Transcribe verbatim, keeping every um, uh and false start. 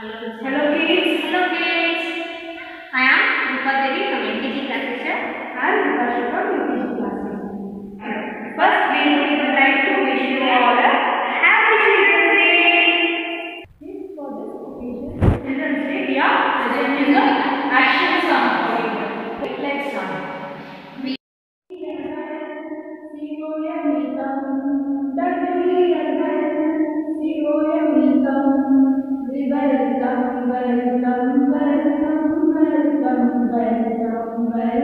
Hello kids. Hello kids. I am Rupa Devi from L K G class teacher. I am Rupa from U K G class. First, we would like to wish you all a happy Children's Day. For this occasion, Children's Day, we are presenting the action song. Let's start. Welcome, welcome, welcome, welcome, welcome.